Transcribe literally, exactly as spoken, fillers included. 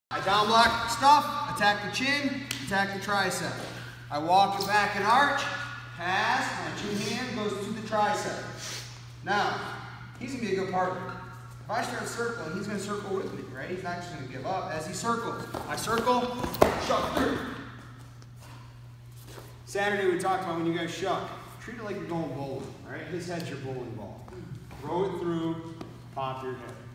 I down block stuff, attack the chin, attack the tricep. I walk it back and arch, pass, my two hand goes to the tricep. Now, he's gonna be a good partner. If I start circling, he's gonna circle with me, right? He's not just gonna give up. As he circles, I circle, shuck through. Saturday we talked about when you guys shuck, treat it like you're going bowling, all right? His head's your bowling ball. Throw it through, pop your head.